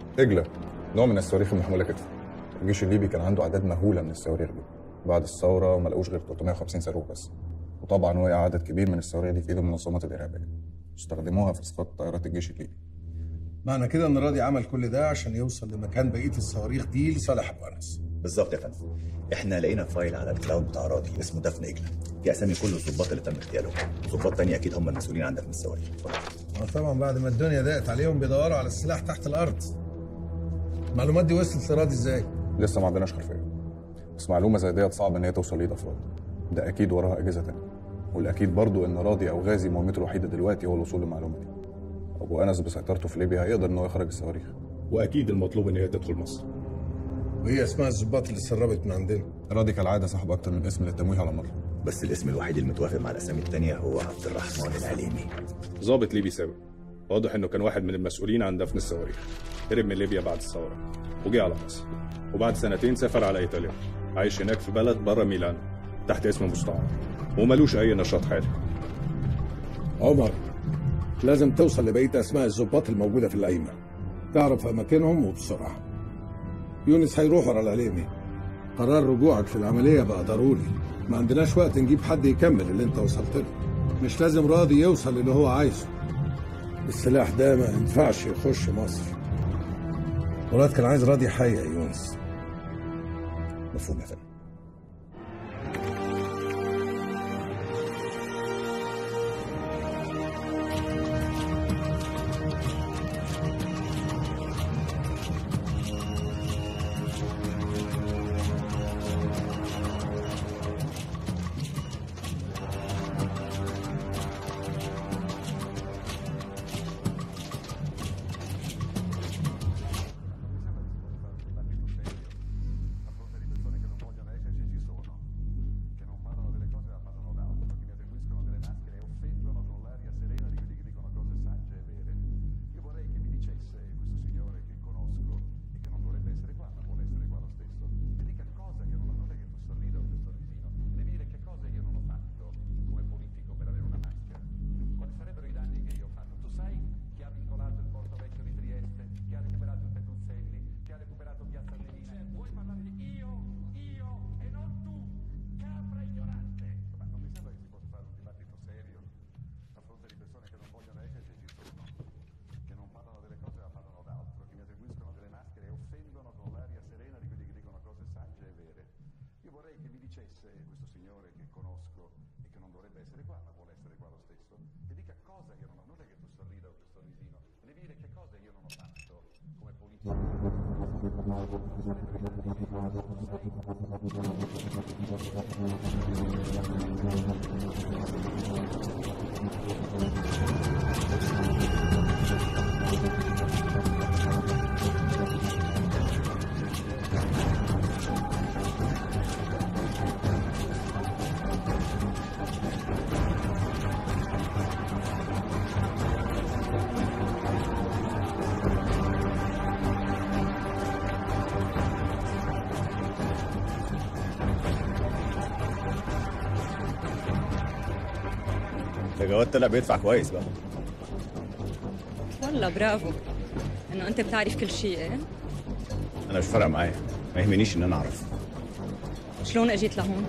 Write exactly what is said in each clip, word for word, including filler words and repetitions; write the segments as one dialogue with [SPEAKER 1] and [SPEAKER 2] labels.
[SPEAKER 1] إجلة نوع من الصواريخ المحمولة كتف. الجيش الليبي كان عنده أعداد مهولة من الصواريخ دي. بعد الثورة ما لقوش غير ثلاثمائة وخمسين صاروخ بس. وطبعا وقع عدد كبير من الصواريخ دي في ايد المنظمات الإرهابية. استخدموها في إسقاط طائرات الجيش الليبي.
[SPEAKER 2] معنى كده إن راضي عمل كل ده عشان يوصل لمكان بقية الصواريخ دي لصالح أبو أنس.
[SPEAKER 3] بالظبط يا فندم. احنا لقينا فايل على الكلاود بتاع راضي اسمه دفن إجلة، في أسامي كل الضباط اللي تم اغتيالهم. ضباط تانية أكيد هم المسؤولين عن دفن الصواريخ.
[SPEAKER 2] اه طبعا بعد ما الدنيا ضاقت عليهم بيدوروا على السلاح تحت الأرض. المعلومات دي وصلت لراضي إزاي؟
[SPEAKER 1] لسه ما عندناش خلفية، بس معلومة زي ديت صعب إن هي توصل لإيد أفراد. ده أكيد وراها أجهزة تانية، والأكيد برضو إن راضي أو غازي مهمته الوحيدة دلوقتي هو الوصول للمعلومة دي. أبو أنس بسيطرته في ليبيا هيقدر إن هو يخرج الصواريخ.
[SPEAKER 4] واكيد المطلوب ان هي تدخل مصر.
[SPEAKER 2] وهي اسمها الظباط اللي سربت من عندنا.
[SPEAKER 1] راضي كالعاده صاحب اكتر من اسم للتمويه على مره،
[SPEAKER 3] بس الاسم الوحيد المتوافق مع الاسامي التانية هو عبد الرحمن العليمي.
[SPEAKER 4] ضابط ليبي سابق، واضح انه كان واحد من المسؤولين عن دفن الصواريخ. هرب من ليبيا بعد الثوره وجه على مصر، وبعد سنتين سافر على ايطاليا، عايش هناك في بلد بره ميلان تحت اسم مستعار، وملوش اي نشاط حالي.
[SPEAKER 2] عمر، لازم توصل لبقية أسماء الظباط الموجودة في القايمة، تعرف أماكنهم وبسرعة. يونس هيروح ورا العليمي. قرار رجوعك في العملية بقى ضروري، ما عندناش وقت نجيب حد يكمل اللي انت وصلت له. مش لازم راضي يوصل اللي هو عايزه. السلاح ده ما ينفعش يخش مصر. مراد كان عايز راضي حي يا يونس.
[SPEAKER 3] مفهوم يا فندم. جواد طلع بيدفع كويس بقى.
[SPEAKER 5] والله برافو انه انت بتعرف كل شيء. ايه
[SPEAKER 3] انا مش فارقه معايا، ما يهمنيش ان انا اعرف.
[SPEAKER 5] شلون اجيت لهون؟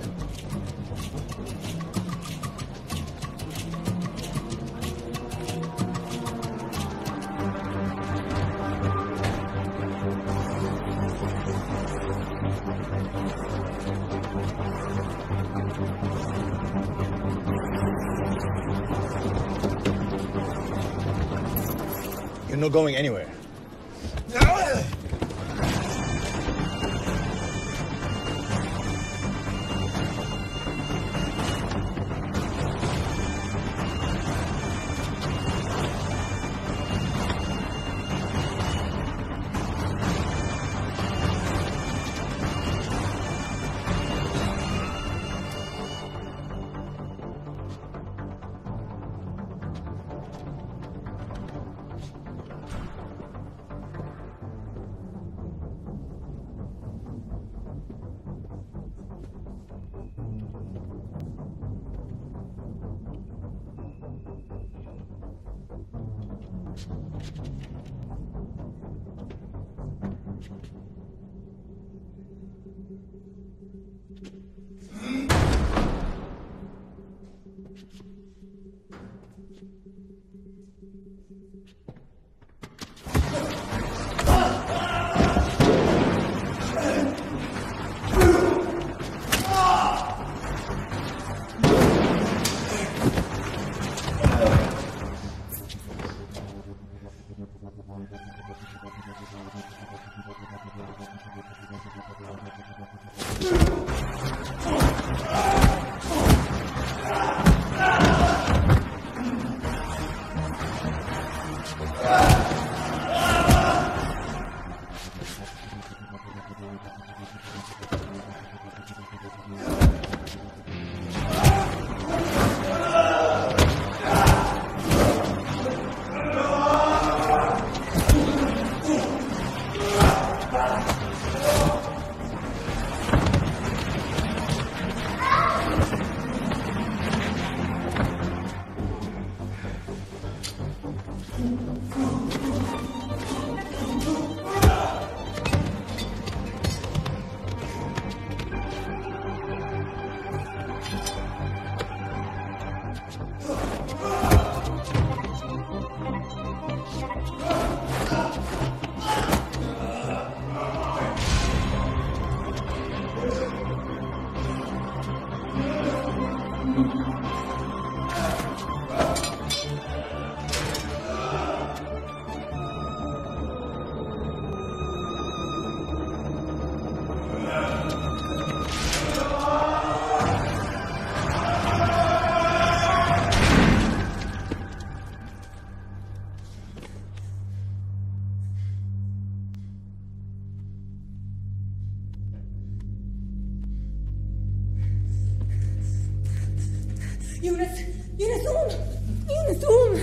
[SPEAKER 3] You're not going anywhere.
[SPEAKER 5] يونس يونس قوم يونس قوم.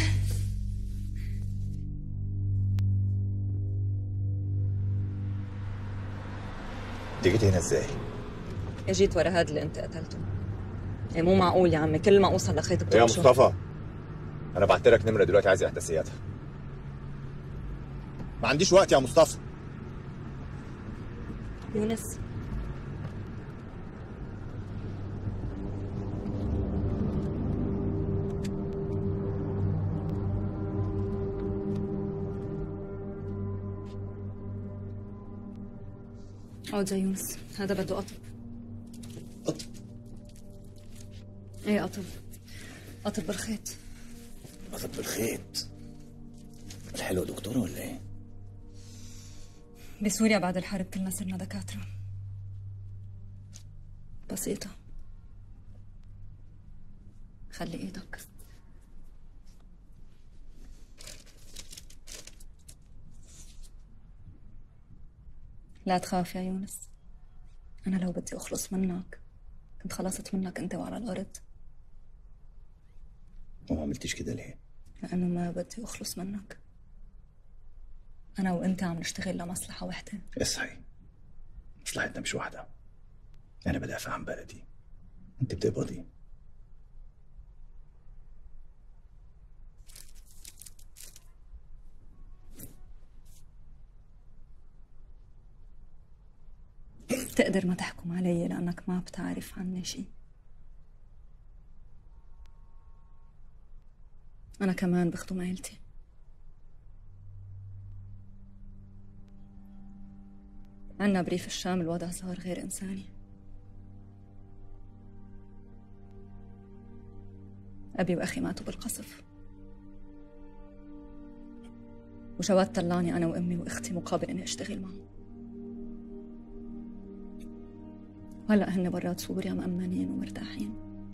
[SPEAKER 3] انت جيت هنا ازاي؟
[SPEAKER 5] اجيت ورا هذا اللي انت قتلته. ايه مو معقول يا عمي، كل ما اوصل لخيط
[SPEAKER 3] يا
[SPEAKER 5] بتقشر.
[SPEAKER 3] مصطفى انا بعت لك نمره دلوقتي، عايز احداثياتها. ما عنديش وقت يا مصطفى.
[SPEAKER 5] يونس اقعد يا يونس، هذا بده قطب.
[SPEAKER 3] قطب؟
[SPEAKER 5] ايه قطب، قطب بالخيط.
[SPEAKER 3] قطب بالخيط؟ الحلو دكتورة ولا ايه؟
[SPEAKER 5] بسوريا بعد الحرب كلنا صرنا دكاترة. بسيطة. خلي ايدك. لا تخاف يا يونس، أنا لو بدي أخلص منك كنت خلصت منك أنت وعلى الأرض.
[SPEAKER 3] وما عملتيش كده ليه؟
[SPEAKER 5] لأنه ما بدي أخلص منك. أنا وأنت عم نشتغل لمصلحة وحدة.
[SPEAKER 3] اصحي، مصلحتنا مش واحدة. أنا بدافع عن بلدي، أنت بتقبضي.
[SPEAKER 5] بتقدر ما تحكم علي لأنك ما بتعرف عني شي. أنا كمان بخدم عيلتي. عنا بريف الشام الوضع صار غير إنساني. أبي وأخي ماتوا بالقصف، وجواد طلعني أنا وأمي وأختي مقابل إني أشتغل معه. وهلأ هن برات سوريا مأمنين ومرتاحين.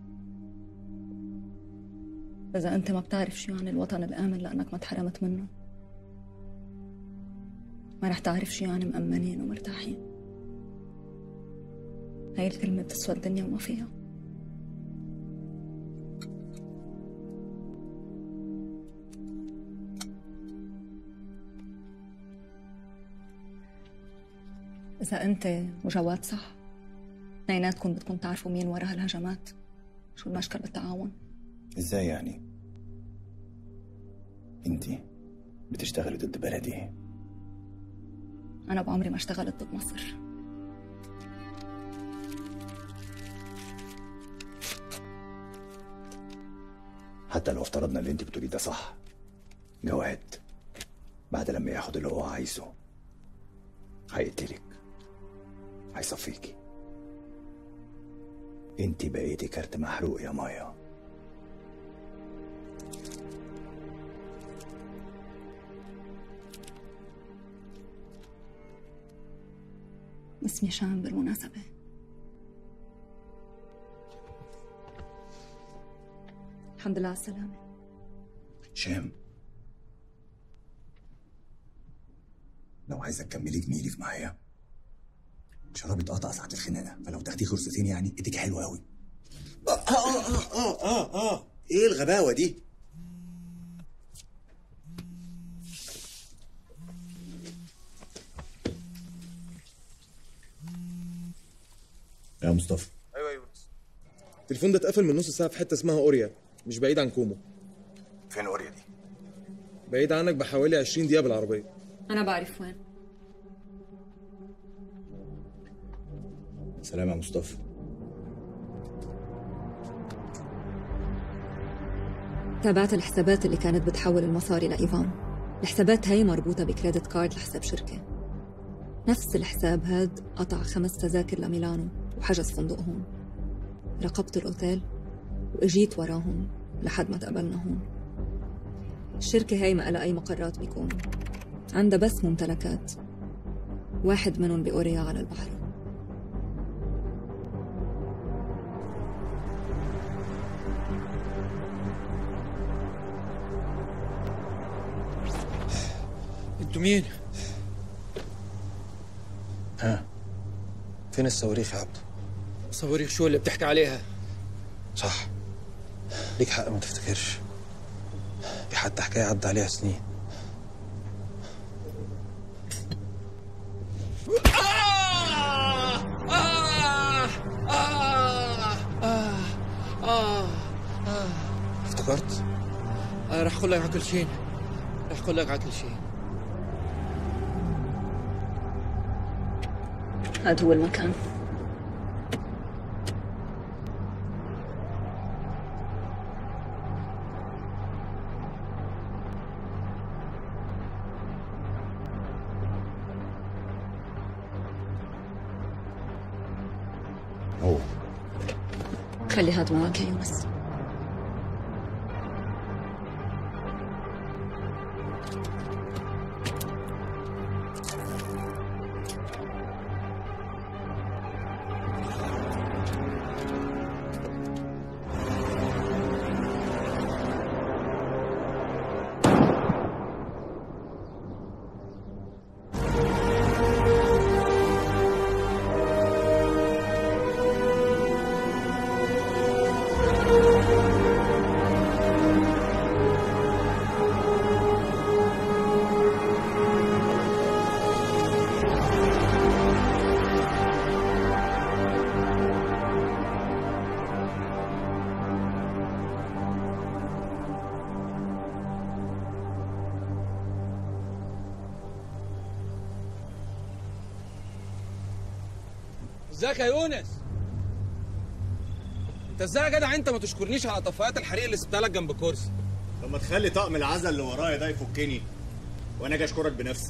[SPEAKER 5] إذا أنت ما بتعرف شو يعني الوطن الآمن لأنك ما تحرمت منه، ما رح تعرف شو يعني مأمنين ومرتاحين. هاي الكلمة بتسوى الدنيا وما فيها. إذا أنت وجواد صح، اثنيناتكم بدكم تعرفوا مين ورا هالهجمات، شو المشكل بالتعاون؟
[SPEAKER 3] ازاي يعني؟ انتي بتشتغلي ضد بلدي؟
[SPEAKER 5] أنا بعمري ما اشتغلت ضد مصر.
[SPEAKER 3] حتى لو افترضنا اللي انت بتقوليه ده صح، جواد بعد لما ياخد اللي هو عايزه هيقتلك، هيصفيكي. انت بقيتي كارت محروق يا مايا.
[SPEAKER 5] واسمي شام بالمناسبة. الحمد لله على السلامة.
[SPEAKER 3] شام، لو عايزة تكملي جميلك معايا شرابي اتقطع ساعة الخناقة، فلو تاخدي فرصتين يعني ايدك حلوة قوي. آه آه آه آه آه آه إيه الغباوة دي؟ يا مصطفى.
[SPEAKER 6] ايوه يا يونس. التليفون ده اتقفل من نص ساعه في حته اسمها اوريا، مش بعيد عن كومو.
[SPEAKER 3] فين اوريا دي؟
[SPEAKER 6] بعيد عنك بحوالي عشرين دقيقه بالعربيه.
[SPEAKER 5] أنا بعرف وين.
[SPEAKER 3] سلام يا مصطفى.
[SPEAKER 5] تابعت الحسابات اللي كانت بتحول المصاري لإيفان. الحسابات هاي مربوطة بكريدت كارد لحساب شركة. نفس الحساب هاد قطع خمس تذاكر لميلانو وحجز فندق هون. رقبت الأوتيل وإجيت وراهم لحد ما تقابلنا هون. الشركة هاي ما لها أي مقرات بكون، عندها بس ممتلكات، واحد منهم بأوريا على البحر.
[SPEAKER 7] انتوا مين؟
[SPEAKER 3] ها؟
[SPEAKER 7] فين الصواريخ يا عبده؟ صواريخ شو اللي بتحكي عليها؟
[SPEAKER 3] صح، ليك حق ما تفتكرش، دي حتى حكاية عدى عليها سنين. افتكرت؟
[SPEAKER 7] آه رح اقول لك على كل شيء، رح اقول لك على كل شيء.
[SPEAKER 5] هذا هو المكان.
[SPEAKER 3] هو
[SPEAKER 5] خلي هاد معك يا يونس.
[SPEAKER 7] ازيك يا يونس؟ انت ازاي يا جدع انت ما تشكرنيش على طفايات الحريق اللي سبتها لك جنب كرسي؟
[SPEAKER 8] طب ما تخلي طقم العزل اللي ورايا ده يفكني وانا اجي اشكرك بنفسي.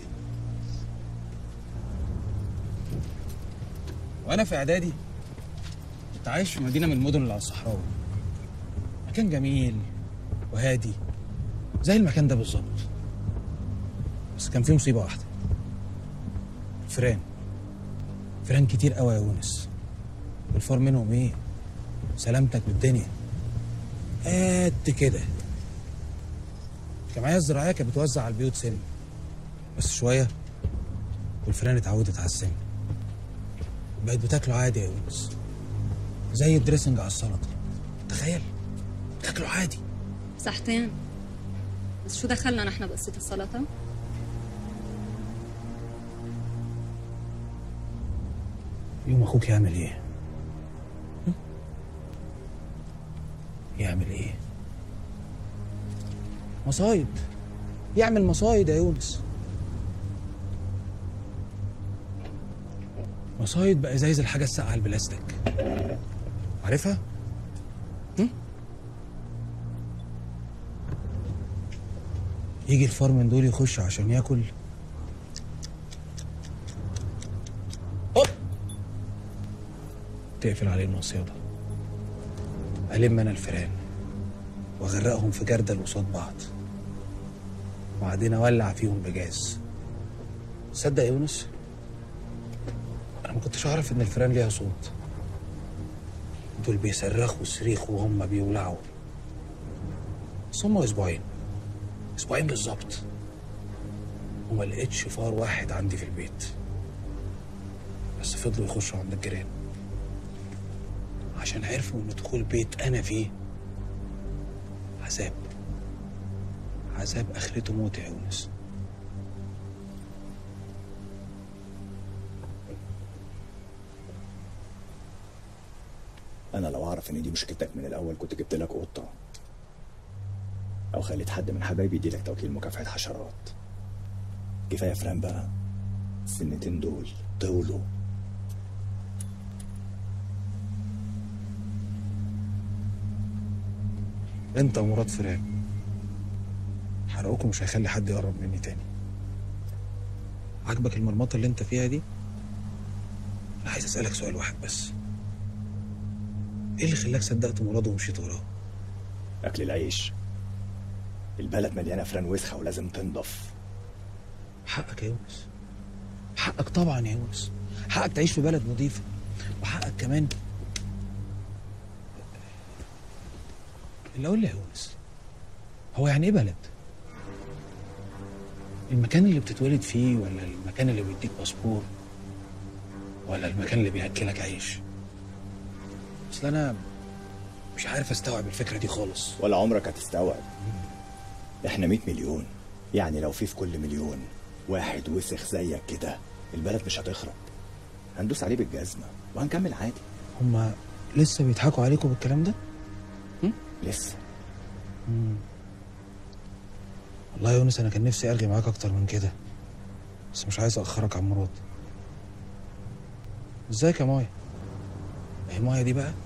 [SPEAKER 7] وانا في اعدادي كنت عايش في مدينه من المدن اللي على الصحراوي. مكان جميل وهادي زي المكان ده بالظبط، بس كان فيه مصيبه واحده. فران فران كتير قوي يا يونس، والفار منهم ايه؟ سلامتك بالدنيا قد كده. الجمعيه الزراعيه كانت بتوزع على البيوت سم، بس شويه والفران اتعودت على السم، بقت بتاكله عادي يا يونس، زي الدريسنج على السلطه. تخيل بتاكله عادي.
[SPEAKER 5] صحتين، بس شو دخلنا نحن بقصة السلطة؟
[SPEAKER 7] يوم اخوك يعمل ايه؟ يعمل ايه؟ مصايد، يعمل مصايد يا يونس. مصايد بازايز الحاجه الساقعه البلاستيك، عارفها؟ هم؟ يجي الفار من دول يخش عشان ياكل، هوب تقفل عليه المصيده. ألم أنا الفيران وأغرقهم في جردل قصاد بعض، وبعدين أولع فيهم بجاز. تصدق يا يونس؟ أنا ما كنتش اعرف ان الفيران ليها صوت. دول بيصرخوا صريخ وهم بيولعوا. بس هم اسبوعين اسبوعين بالظبط وما لقيتش فار واحد عندي في البيت، بس فضلوا يخشوا عند الجيران عشان عرفوا ان دخول بيت انا فيه عذاب. عذاب اخرته موت يا يونس.
[SPEAKER 3] انا لو اعرف ان دي مشكلتك من الاول كنت جبت لك قطه، او خليت حد من حبايبي يديلك توكيل مكافحه حشرات. كفايه فران بقى، السنتين دول طولوا.
[SPEAKER 7] انت ومراد فران حرقوكم، مش هيخلي حد يقرب مني تاني. عاجبك المرمطه اللي انت فيها دي؟ انا عايز اسالك سؤال واحد بس، ايه اللي خلاك صدقت مراد ومشيت وراه؟
[SPEAKER 3] اكل العيش. البلد مليانه فران وسخه ولازم تنضف.
[SPEAKER 7] حقك يا يونس، حقك طبعا يا يونس، حقك تعيش في بلد نظيفه، وحقك كمان اللي اقول لي يا يونس، هو يعني ايه بلد؟ المكان اللي بتتولد فيه، ولا المكان اللي بيديك باسبور، ولا المكان اللي بياكلك عيش؟ اصل انا مش عارف استوعب الفكره دي خالص.
[SPEAKER 3] ولا عمرك هتستوعب. احنا مية مليون، يعني لو في في كل مليون واحد وسخ زيك كده البلد مش هتخرب. هندوس عليه بالجزمه وهنكمل عادي.
[SPEAKER 7] هما لسه بيضحكوا عليكم بالكلام ده؟
[SPEAKER 3] م? لسه.
[SPEAKER 7] مم. والله يا يونس انا كان نفسي ارغي معاك اكتر من كده، بس مش عايز اخرك عن مراد. ازيك يا مايا؟ هي مايا دي بقى